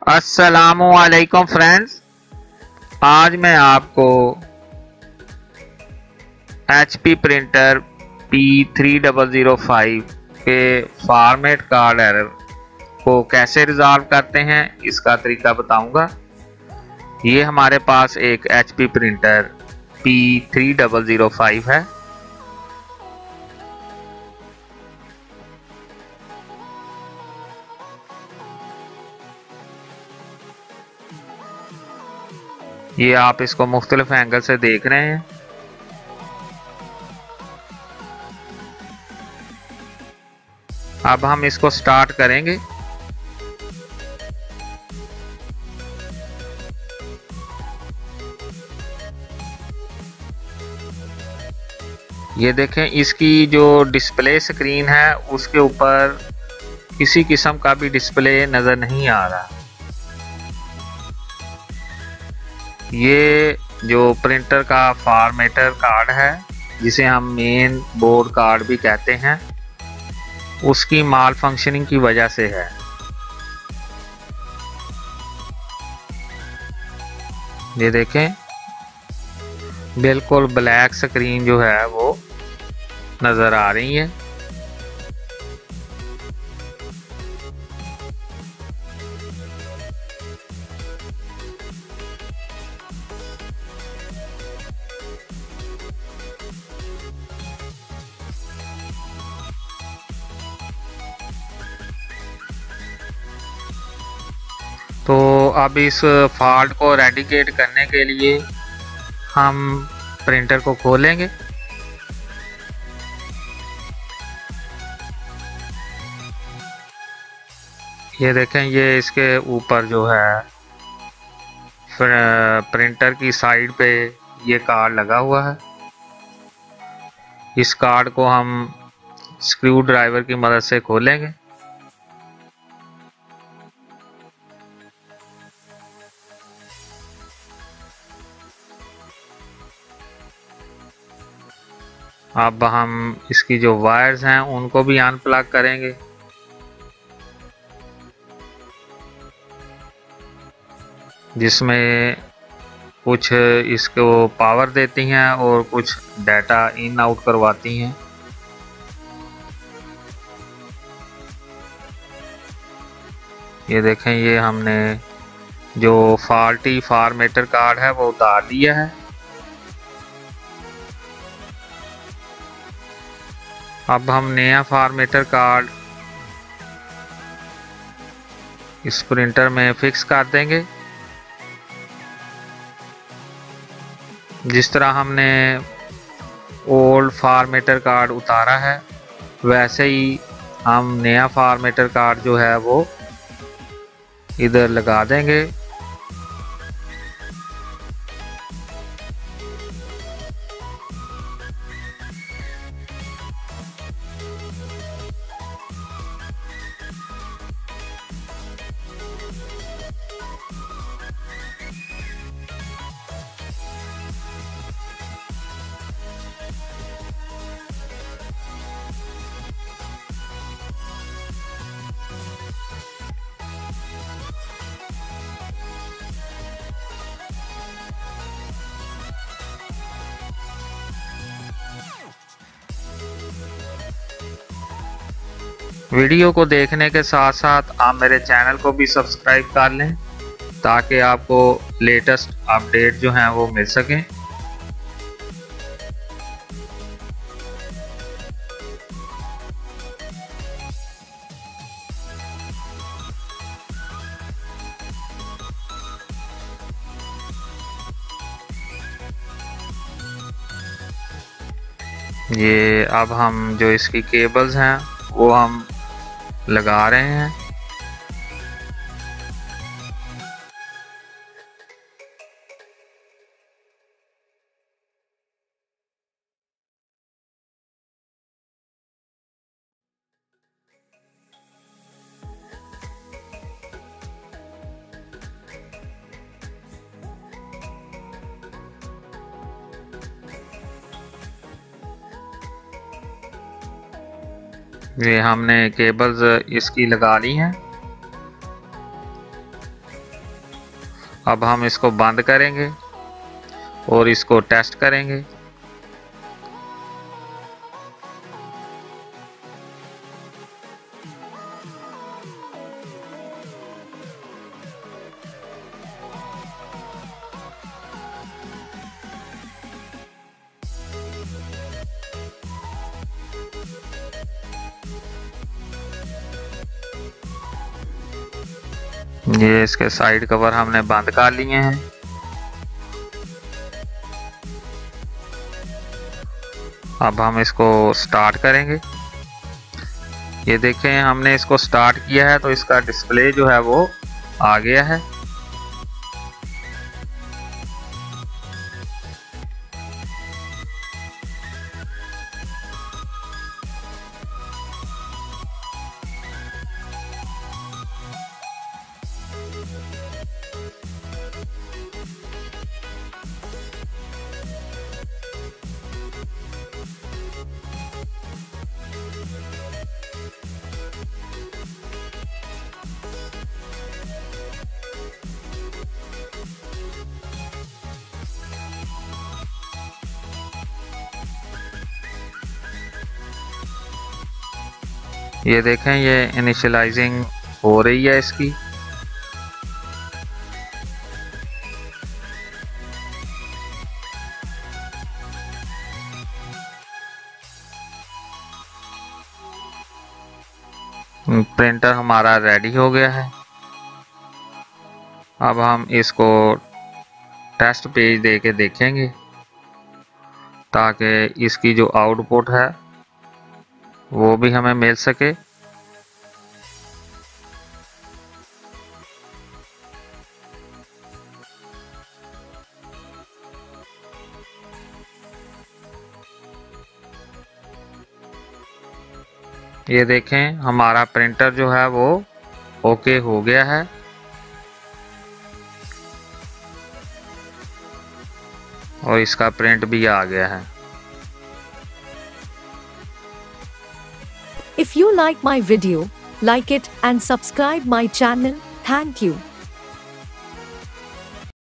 अस्सलामुअलैकुम फ्रेंड्स। आज मैं आपको HP प्रिंटर P3005 के फॉर्मेट कार्ड एरर को कैसे रिजॉल्व करते हैं इसका तरीका बताऊंगा। ये हमारे पास एक HP प्रिंटर P3005 है। ये आप इसको मुख्तलिफ एंगल से देख रहे हैं। अब हम इसको स्टार्ट करेंगे। ये देखें, इसकी जो डिस्प्ले स्क्रीन है उसके ऊपर किसी किस्म का भी डिस्प्ले नज़र नहीं आ रहा। ये जो प्रिंटर का फॉर्मेटर कार्ड है, जिसे हम मेन बोर्ड कार्ड भी कहते हैं, उसकी माल फंक्शनिंग की वजह से है। ये देखें, बिल्कुल ब्लैक स्क्रीन जो है वो नज़र आ रही है। तो अब इस फॉल्ट को रेडिकेट करने के लिए हम प्रिंटर को खोलेंगे। ये देखें, ये इसके ऊपर जो है प्रिंटर की साइड पे ये कार्ड लगा हुआ है। इस कार्ड को हम स्क्रू ड्राइवर की मदद से खोलेंगे। अब हम इसकी जो वायर्स हैं उनको भी अनप्लग करेंगे। जिसमें कुछ इसको पावर देती हैं और कुछ डाटा इन आउट करवाती हैं। ये देखें, ये हमने जो फॉल्टी फॉर्मेटर कार्ड है वो उतार दिया है। अब हम नया फॉर्मेटर कार्ड इस प्रिंटर में फिक्स कर देंगे। जिस तरह हमने ओल्ड फॉर्मेटर कार्ड उतारा है, वैसे ही हम नया फॉर्मेटर कार्ड जो है वो इधर लगा देंगे। वीडियो को देखने के साथ साथ आप मेरे चैनल को भी सब्सक्राइब कर लें ताकि आपको लेटेस्ट अपडेट जो हैं वो मिल सकें। ये अब हम जो इसकी केबल्स हैं वो हम लगा रहे हैं। ये हमने केबल्स इसकी लगा ली हैं। अब हम इसको बंद करेंगे और इसको टेस्ट करेंगे। ये इसके साइड कवर हमने बंद कर लिए हैं। अब हम इसको स्टार्ट करेंगे। ये देखें, हमने इसको स्टार्ट किया है तो इसका डिस्प्ले जो है वो आ गया है। ये देखें, ये इनिशियलाइजिंग हो रही है इसकी। प्रिंटर हमारा रेडी हो गया है। अब हम इसको टेस्ट पेज दे के देखेंगे ताकि इसकी जो आउटपुट है वो भी हमें मिल सके। ये देखें, हमारा प्रिंटर जो है वो ओके हो गया है। और इसका प्रिंट भी आ गया है। If you like my video, like it and subscribe my channel. Thank you.